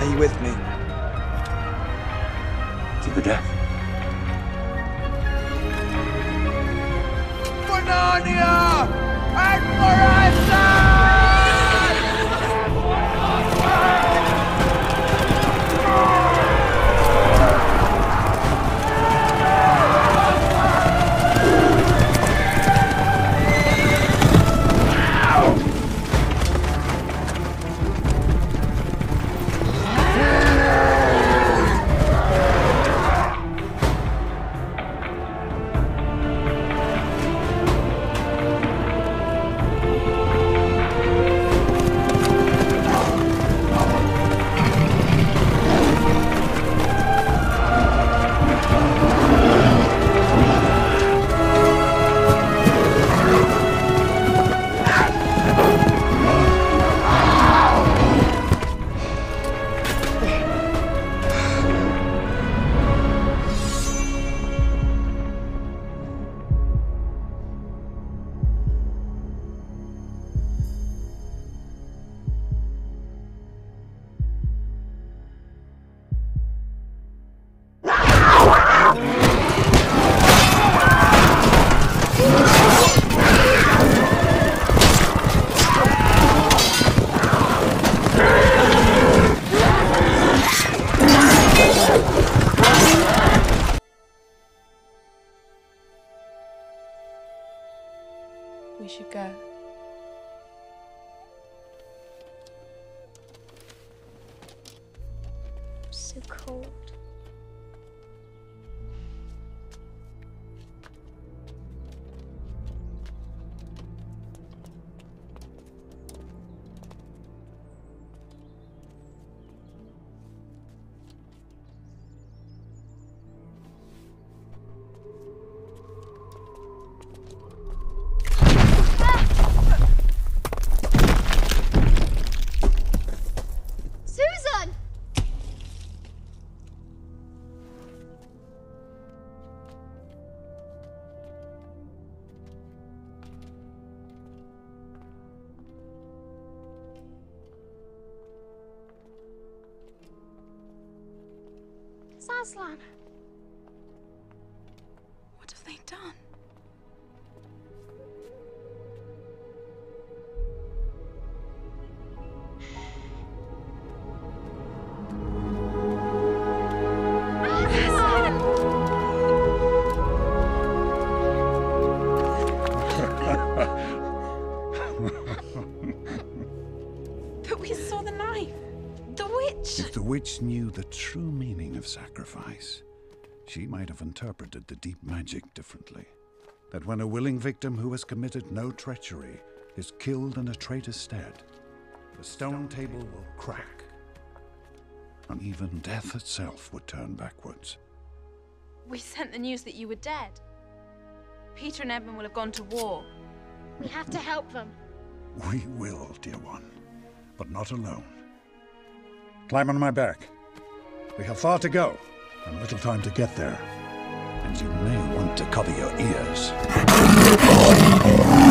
Are you with me? To the death. For Narnia! And for Aslan! We should go. So cold. Aslan. What have they done? But we saw the knife. The witch! If the witch knew the true meaning of sacrifice, she might have interpreted the deep magic differently. That when a willing victim who has committed no treachery is killed in a traitor's stead, the stone table will crack, and even death itself would turn backwards. We sent the news that you were dead. Peter and Edmund will have gone to war. We have to help them. We will, dear one, but not alone. Climb on my back. We have far to go, and little time to get there. And you may want to cover your ears.